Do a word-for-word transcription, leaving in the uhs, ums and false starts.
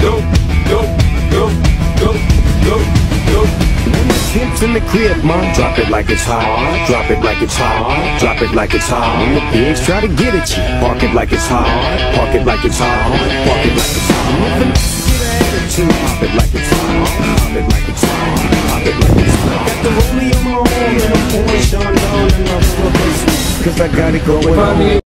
go, go, go, go, go, go. When the pimp's in the crib, mom, drop it like it's hot. Drop it like it's hot. Drop it like it's hot. When the pigs try to get at you, park it like it's hot. Park it like it's hot. Park it like it's hot. If the get an attitude, pop it like it's hot. Pop it like it's hot. Pop it like it's hot. Got the rollie on my arm and I'm pouring Sean down and I'm smoking, cause I got it going on.